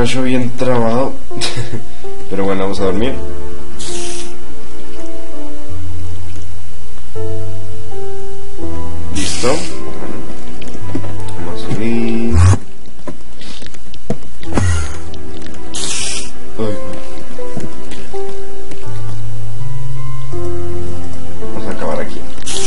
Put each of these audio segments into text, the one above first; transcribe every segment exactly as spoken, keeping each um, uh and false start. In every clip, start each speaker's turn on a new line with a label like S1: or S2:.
S1: yo bien trabado. Pero bueno, vamos a dormir. Listo. Vamos a subir. Uy. Vamos a acabar aquí.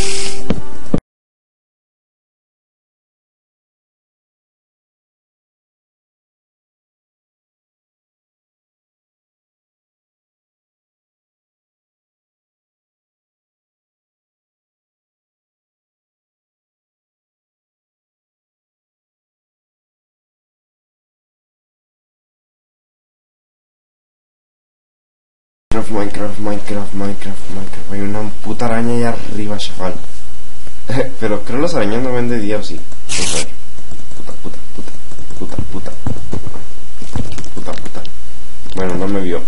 S1: Minecraft, Minecraft, Minecraft, Minecraft. Hay una puta araña allá arriba, chaval. Pero creo los arañas no ven de día o sí. Vamos a ver. Puta, puta, puta, puta, puta. Puta, puta. Bueno, no me vio.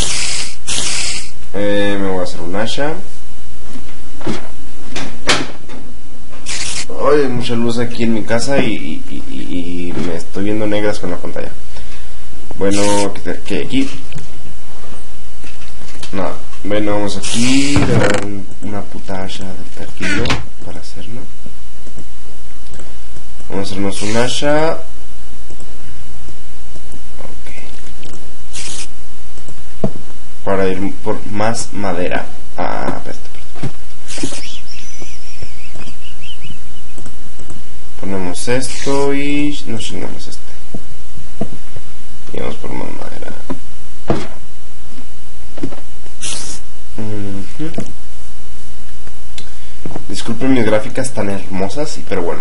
S1: Eh, me voy a hacer un hacha. Ay, hay mucha luz aquí en mi casa y, y, y, y me estoy viendo negras con la pantalla. Bueno, que aquí. Nada, bueno, vamos aquí, le voy a dar una puta hacha de perquillo para hacerlo. Vamos a hacernos un hacha. Ok. Para ir por más madera. Ah, espérate, espérate. Ponemos esto y nos chingamos este. Y vamos por más madera. Uh-huh. Disculpen mis gráficas tan hermosas, pero bueno.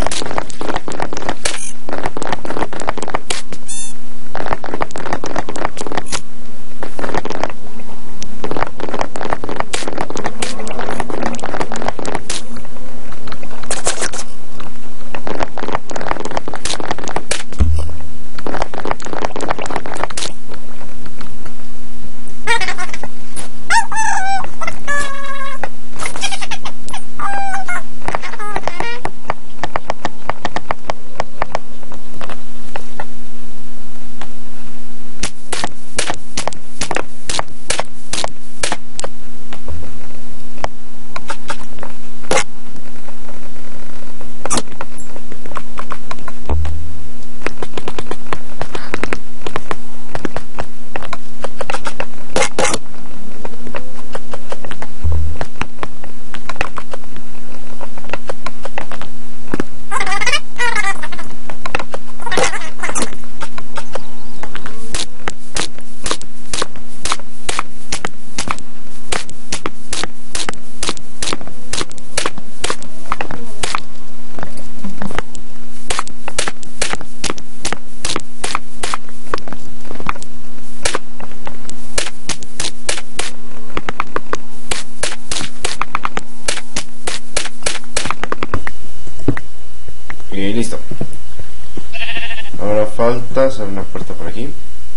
S1: Y listo. Ahora falta hacer una puerta por aquí.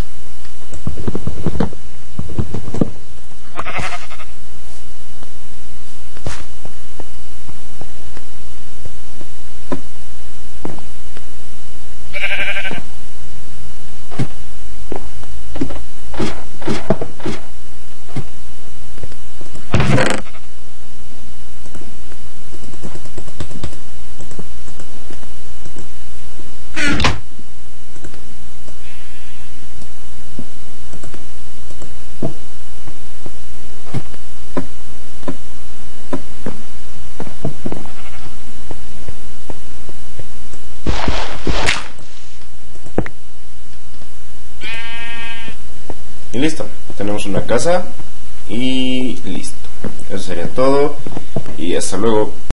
S1: Y listo, tenemos una casa y listo. Eso sería todo y hasta luego.